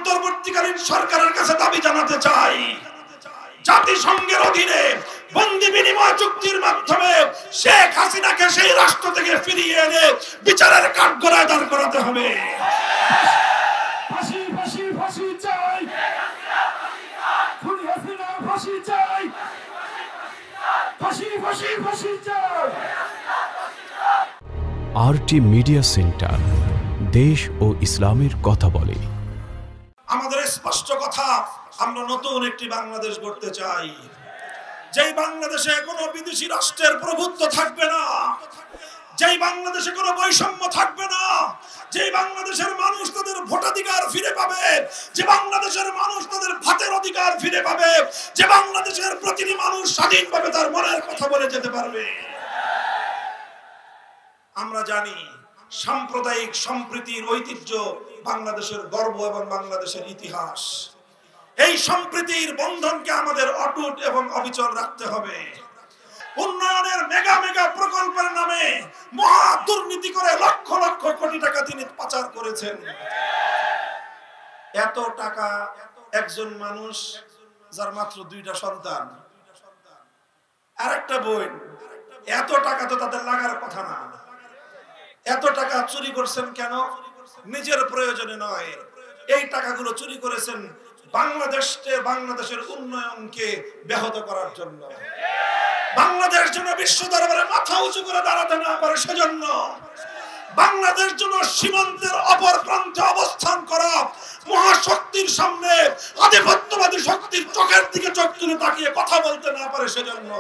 অন্তর্বর্তীকালীন সরকারের কাছে দাবি জানাতে চাই, জাতিসংঘের অধীনে বন্দি বিনিময় চুক্তির মাধ্যমে শেখ হাসিনাকে সেই রাষ্ট্র থেকে ফিরিয়ে এনে বিচারের কাঠগড়ায় দাঁড় করাতে হবে। ফাঁসি ফাঁসি ফাঁসি চাই, খুনি হাসিনা ফাঁসি চাই, ফাঁসি ফাঁসি ফাঁসি চাই। আরটি মিডিয়া সেন্টার, দেশ ও ইসলামের কথা বলে। আমাদের স্পষ্ট কথা, আমরা নতুন একটি বাংলাদেশ গড়তে চাই, যেই বাংলাদেশে কোনো বিদেশি রাষ্ট্রের প্রভুত্ব থাকবে না, যেই বাংলাদেশে কোনো বৈষম্য থাকবে না, যে বাংলাদেশের মানুষ তাদের ভোটাধিকার ফিরে পাবে, যে বাংলাদেশের মানুষ তাদের ভাতের অধিকার ফিরে পাবে, যে বাংলাদেশের প্রতিটি মানুষ স্বাধীনভাবে তার মনের কথা বলে যেতে পারবে। আমরা জানি সাম্প্রদায়িক সম্প্রীতির ঐতিহ্য বাংলাদেশের গর্ব এবং বাংলাদেশের ইতিহাস। এই সম্প্রীতির বন্ধনকে আমাদের অটুট এবং অবিচল রাখতে হবে। উন্নয়নের মেগা মেগা প্রকল্পের নামে মহা দুর্নীতি করে লক্ষ লক্ষ কোটি টাকা তিনি পাচার করেছেন। এত টাকা একজন মানুষ যার মাত্র 2টা সন্তান আর একটা বোন, এত টাকা তো তাদের লাগার কথা না। এত টাকা চুরি করছেন কেন? নিজের প্রয়োজনে নয়, এই টাকাগুলো চুরি করেছেন বাংলাদেশের উন্নয়নকে ব্যাহত করার জন্য। বাংলাদেশ যেন বিশ্ব দরবারে মাথা উঁচু করে দাঁড়াতে না পারে সেজন্য, বাংলাদেশ যেন সীমান্তের অপর প্রান্তে অবস্থান করা মহাশক্তির সামনে আধিপত্যবাদী শক্তির চোখের দিকে চোখ তুলে তাকিয়ে কথা বলতে না পারে সেজন্য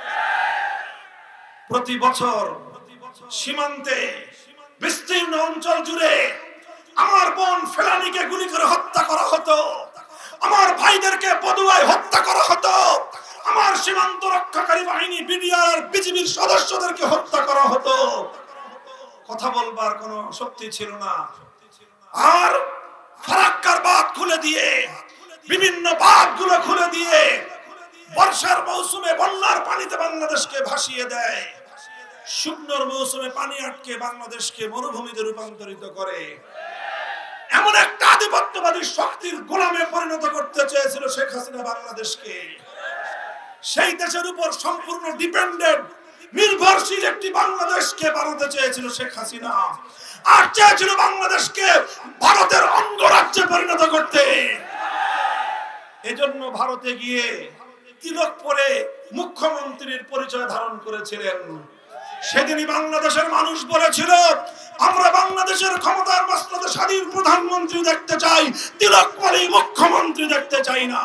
প্রতি বছর সীমান্তে বিস্তীর্ণ অঞ্চল জুড়ে আমার বোন ফেলানীকে গুলি করে হত্যা করা হতো, আমার ভাইদেরকে পদুয়ায় হত্যা করা হতো, আমার সীমান্ত রক্ষাকারী বাহিনী বিডিআর বিজিবির সদস্যদেরকে হত্যা করা হতো। কথা বলবার কোনো শক্তি ছিল না। আর ফারাক্কার বাঁধ খুলে দিয়ে, বিভিন্ন বাঁধগুলো খুলে দিয়ে বর্ষার মৌসুমে বন্যার পানিতে বাংলাদেশকে ভাসিয়ে দেয়, শুকনোর মৌসুমে পানি আটকে বাংলাদেশকে মরুভূমিতে রূপান্তরিত করে। এমন একটা আধিপত্যবাদী শক্তির গোলামে পরিণত করতে চেয়েছিল শেখ হাসিনা বাংলাদেশকে। সেই দেশের উপর সম্পূর্ণ ডিপেন্ডেন্ট নির্ভরশীল একটি বাংলাদেশকে বানাতে চেয়েছিল শেখ হাসিনা, আর চেয়েছিল বাংলাদেশকে ভারতের অঙ্গরাজ্যে পরিণত করতে। এজন্য ভারতে গিয়ে তিলক পরে মুখ্যমন্ত্রীর পরিচয় ধারণ করেছিলেন। সেদিনই বাংলাদেশের মানুষ বলেছিল, আমরা বাংলাদেশের ক্ষমতার মসনদে স্বাধীন প্রধানমন্ত্রী দেখতে চাই, তিলক পরে মুখ্যমন্ত্রী দেখতে চাই না।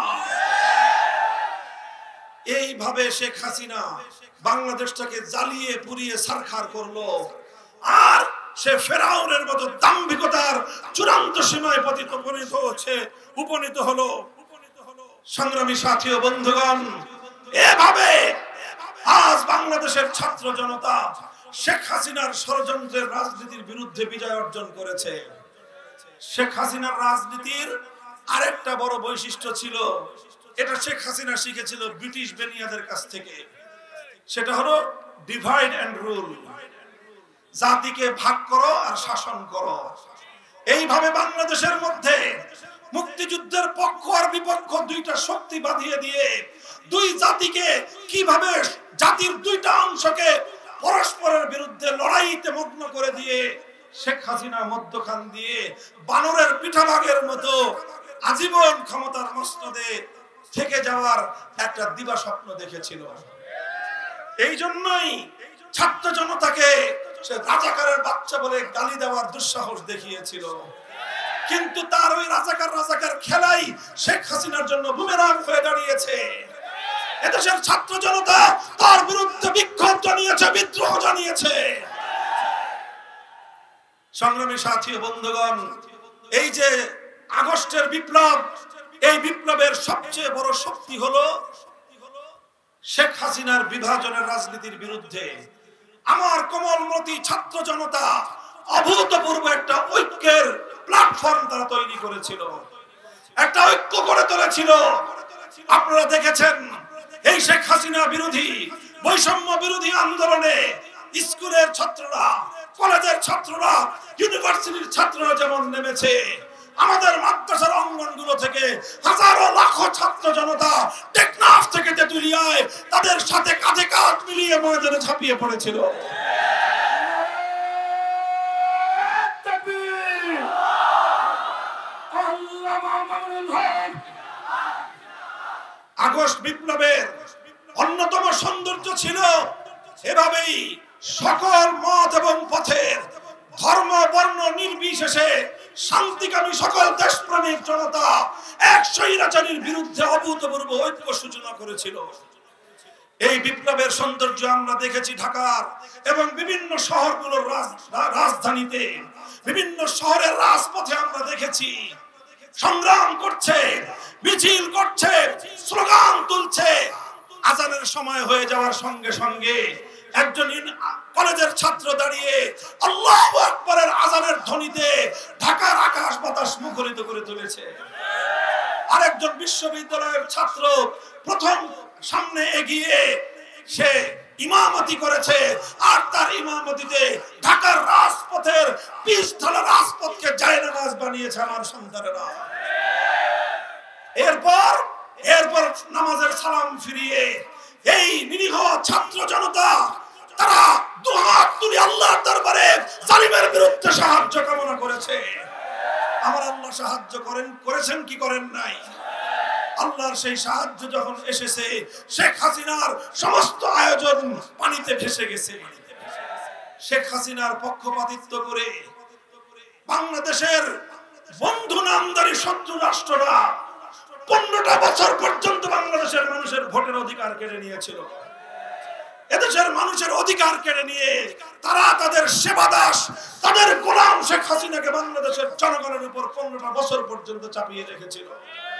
এইভাবে শেখ হাসিনা বাংলাদেশটাকে জ্বালিয়ে পুড়িয়ে ছারখার করলো, আর সে ফেরাউনের মতো দাম্ভিকতার চূড়ান্ত সীমায় উপনীত হলো। সংগ্রামী সাথী ও বন্ধুগণ, এভাবে আজ বাংলাদেশের ছাত্র জনতা শেখ হাসিনার ষড়যন্ত্রের রাজনীতির বিরুদ্ধে বিজয় অর্জন করেছে। শেখ হাসিনার রাজনীতির আরেকটা বড় বৈশিষ্ট্য ছিল, এটা শেখ হাসিনা শিখেছিল ব্রিটিশ বেনিয়াদের কাছ থেকে, সেটা হলো ডিভাইড এন্ড রুল। জাতিকে ভাগ করো আর শাসন করো। এইভাবে বাংলাদেশের মধ্যে মুক্তিযুদ্ধের পক্ষ আর বিপক্ষ দুইটা শক্তি বাঁধিয়ে দিয়ে দুই জাতিকে কিভাবে জাতির দুইটা অংশকে পরস্পরের বিরুদ্ধে লড়াইতে মগ্ন করে দিয়ে শেখ হাসিনা মধ্যখান দিয়ে বানরের পিঠাভাগের মতো আজীবন ক্ষমতার মসনদে থেকে যাওয়ার একটা দিবা স্বপ্ন দেখেছিল। এই জন্যই ছাত্র জনতাকে সে রাজাকারের বাচ্চা বলে গালি দেওয়ার দুঃসাহস দেখিয়েছিল। কিন্তু তার ওই রাজাকার খেলাই শেখ হাসিনার জন্য বুমেরাং হয়ে দাঁড়িয়েছে। এদেশের ছাত্র জনতা তার বিরুদ্ধে বিক্ষোভ জানিয়েছে, বিদ্রোহ জানিয়েছে। সংগ্রামী সাথী ও বন্ধুগণ, এই যে আগস্টের বিপ্লব, এই বিপ্লবের সবচেয়ে বড় শক্তি হলো শেখ হাসিনার বিভাজনের রাজনীতির বিরুদ্ধে আমার কোমলমতি ছাত্র জনতা অভূতপূর্ব একটা ঐক্যের প্ল্যাটফর্ম তারা তৈরি করেছিল, একটা ঐক্য গড়ে তুলেছিল। আপনারা দেখেছেন এই শেখ হাসিনা বিরোধী বৈষম্য বিরোধী আন্দোলনে স্কুলের ছাত্ররা, কলেজের ছাত্ররা, ইউনিভার্সিটির ছাত্ররা যেমন নেমেছে, আমাদের মাদ্রাসার অঙ্গন থেকে হাজারো লাখো ছাত্র জনতা টেকনাফ থেকে তেতুলিয়ায় তাদের সাথে কাঁধে কাঁধ মিলিয়ে ময়দানে ঝাঁপিয়ে পড়েছিল। আগস্ট বিপ্লবের অন্যতম সৌন্দর্য ছিল এভাবেই সকল মত এবং পথের, ধর্ম বর্ণ নির্বিশেষে শান্তিকামী সকল দেশপ্রেমিক জনতা এক স্বৈরাচারীর বিরুদ্ধে অভূতপূর্ব ঐক্য সূচনা করেছিল। এই বিপ্লবের সৌন্দর্য আমরা দেখেছি ঢাকার এবং বিভিন্ন শহরগুলোর রাজধানীতে, বিভিন্ন শহরের রাজপথে আমরা দেখেছি সংগ্রাম করছে, মিছিল করছে, স্লোগান তুলছে। আজানের সময় হয়ে যাওয়ার সঙ্গে সঙ্গে একজন কলেজের ছাত্র দাঁড়িয়ে আল্লাহু আকবারের আজানের ধ্বনিতে ঢাকার আকাশ বাতাস মুখরিত করে তুলেছে। আরেকজন বিশ্ববিদ্যালয়ের ছাত্র প্রথম সামনে এগিয়ে সে ইমামতি করেছে, আর তার ইমামতিতে ঢাকার রাজপথের পিচ ঢালা রাজপথকে জায়নামাজ বানিয়েছে আমার সন্তানেরা। এরপর নামাজের সালাম ফিরিয়ে এই নিরীহ ছাত্র জনতা তারা দুহাত তুলে আল্লাহর দরবারে জালিমের বিরুদ্ধে সাহায্য কামনা করেছে। আমার আল্লাহ সাহায্য করেছেন কি করেন নাই? আল্লাহর সেই সাহায্য যখন এসেছে, শেখ হাসিনার সমস্ত আয়োজন পানিতে ভেসে গেছে। শেখ হাসিনার পক্ষপাতিত্ব করে বাংলাদেশের বন্ধু নামদারি শত্রু রাষ্ট্ররা 15টা বছর পর্যন্ত বাংলাদেশের মানুষের ভোটের অধিকার কেড়ে নিয়েছিল। এদেশের মানুষের অধিকার কেড়ে নিয়ে তারা তাদের সেবাদাস, তাদের গোলাম শেখ হাসিনাকে বাংলাদেশের জনগণের উপর 15টা বছর পর্যন্ত চাপিয়ে রেখেছিল।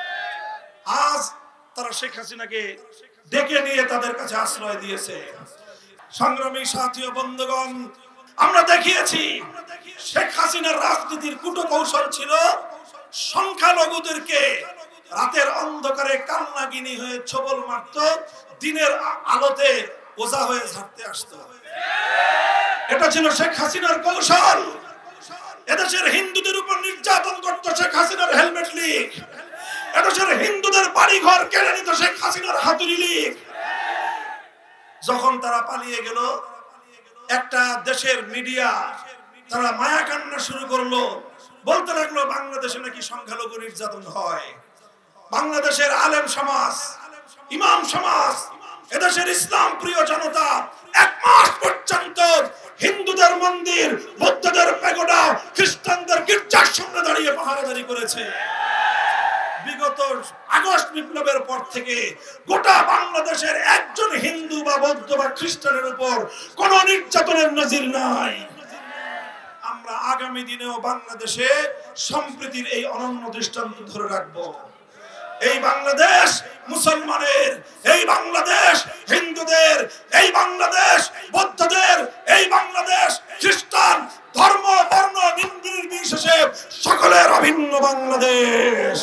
আজ তারা শেখ হাসিনাকে ডেকে নিয়ে তাদের কাছে আশ্রয় দিয়েছে। সংগ্রামী সাথী ও বন্ধুগণ, আমরা দেখিয়েছি শেখ হাসিনার রাজনীতির কূটকৌশল ছিল সংখ্যালঘুদেরকে রাতের অন্ধকারে কান্নাগিনী হয়ে ছবল মারত, দিনের আলোতে ওঝা হয়ে ঝাড়তে আসত। এটা ছিল শেখ হাসিনার কৌশল। এদেশের হিন্দুদের উপর নির্যাতন করত শেখ হাসিনার হেলমেট লীগ। এদেশের হিন্দুদের বাড়ি ঘর কেড়ে নিত শেখ হাসিনার হাতুড়ি লীগ। যখন তারা পালিয়ে গেল, একটা দেশের মিডিয়া তারা মায়া কান্না শুরু করলো, বলতে লাগলো বাংলাদেশে নাকি সংখ্যালঘু নির্যাতন হয়। বাংলাদেশের আলেম সমাজ, ইমাম সমাজ, এদেশের ইসলাম প্রিয় জনতা 1 মাস পর্যন্ত হিন্দুদের মন্দির, বৌদ্ধদের প্যাগোডা, খ্রিস্টানদের গির্জার সামনে দাঁড়িয়ে পাহারাদারি করেছে। বিগত আগস্ট বিপ্লবের পর থেকে গোটা বাংলাদেশের একজন হিন্দু বা বৌদ্ধ বা খ্রিস্টানের উপর কোন নির্যাতনের নজির নাই। আমরা আগামী দিনেও বাংলাদেশে সম্প্রীতির এই অনন্য দৃষ্টান্ত ধরে রাখবো। এই বাংলাদেশ মুসলমানের, এই বাংলাদেশ হিন্দুদের, এই বাংলাদেশ বৌদ্ধদের, এই বাংলাদেশ খ্রিস্টান, ধর্ম বর্ণ নির্বিশেষে সকলের অভিন্ন বাংলাদেশ।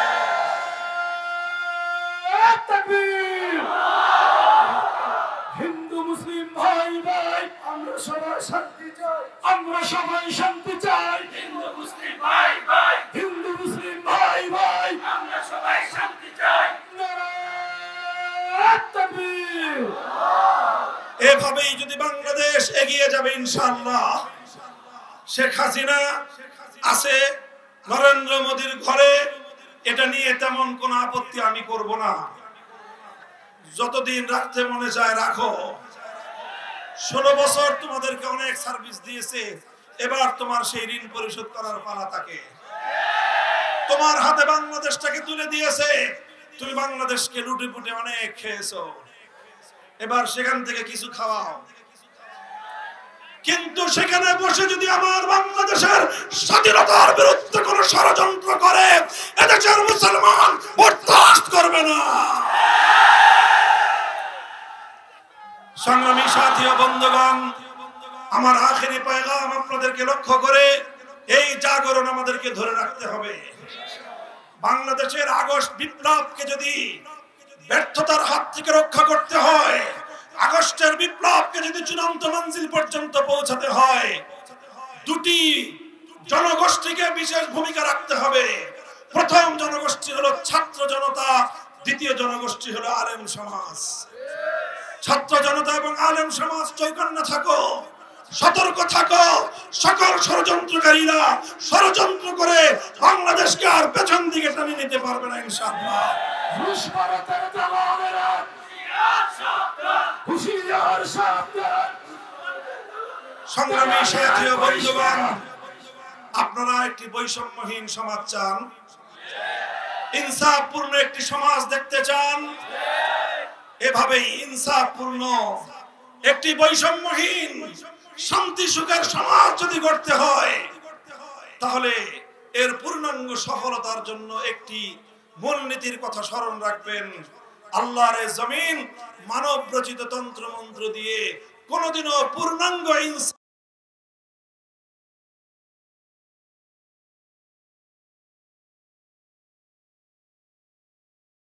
হিন্দু মুসলিম ভাই ভাই, আমরা সবাই শান্তি চাই, আমরা সবাই শান্তি চাই। হিন্দু মুসলিম ভাই ভাই, হিন্দু মুসলিম ভাই ভাই, আমরা সবাই শান্তি চাই। নারায়ে তাকবীর। এভাবেই যদি বাংলাদেশ এগিয়ে যাবে ইনশাআল্লাহ। শেখ হাসিনা আছে নরেন্দ্র মোদীর ঘরে, এটা নিয়ে তেমন কোনো আপত্তি আমি করব না। যতদিন রাখতে মনে চায় রাখো। 16 বছর তোমাদেরকে অনেক সার্ভিস দিয়েছে, এবার তোমার সেই ঋণ পরিশোধ করার পালা থাকে। তোমার হাতে বাংলাদেশটাকে তুলে দিয়েছে, তুমি বাংলাদেশকে লুটে পুটে অনেক খেয়েছো, এবার সেখান থেকে কিছু খাওয়াও। কিন্তু সেখানে বসে যদি আমার বাংলাদেশের স্বাধীনতার বিরুদ্ধে কোনো ষড়যন্ত্র করে, এদেশের মুসলমান বরদাস্ত করবে না। সংগ্রামী সাথী ও বন্ধুগণ, আমার আখেরি পয়গাম আপনাদেরকে লক্ষ্য করে, এই জাগরণ আমাদেরকে ধরে রাখতে হবে। বাংলাদেশের আগস্ট বিপ্লবকে যদি ব্যর্থতার হাত থেকে রক্ষা করতে হয়, আগস্টের বিপ্লবকে যদি চূড়ান্ত মঞ্জিল পর্যন্ত পৌঁছাতে হয়, দুটি জনগোষ্ঠীকে বিশেষ ভূমিকা রাখতে হবে। প্রথম জনগোষ্ঠী হলো দ্বিতীয় জনগোষ্ঠী হলো আলেম সমাজ। ছাত্র জনতা এবং আলেম সমাজ চৈতন্য থাকো, সতর্ক থাকো। সকল ষড়যন্ত্রকারীরা ষড়যন্ত্র করে বাংলাদেশকে আর পেছন দিকে টানে নিতে পারবে না ইনশাআল্লাহ। রুশ ভারতের দালালেরা হুঁশিয়ার সাবধান। সংগ্রামী সাথী ও বন্ধুগণ, আপনারা একটি বৈষম্যহীন সমাজ চান, ইনসাফপূর্ণ একটি সমাজ দেখতে চান। এভাবেই ইনসাফপূর্ণ একটি বৈষম্যহীন শান্তি সুখের সমাজ যদি গড়তে হয়, তাহলে এর পূর্ণাঙ্গ সফলতার জন্য একটি মূলনীতির কথা স্মরণ রাখবেন। আল্লাহর এই জমিন মানব রচিত তন্ত্র মন্ত্র দিয়ে কোনোদিনও পূর্ণাঙ্গ ইনসাফ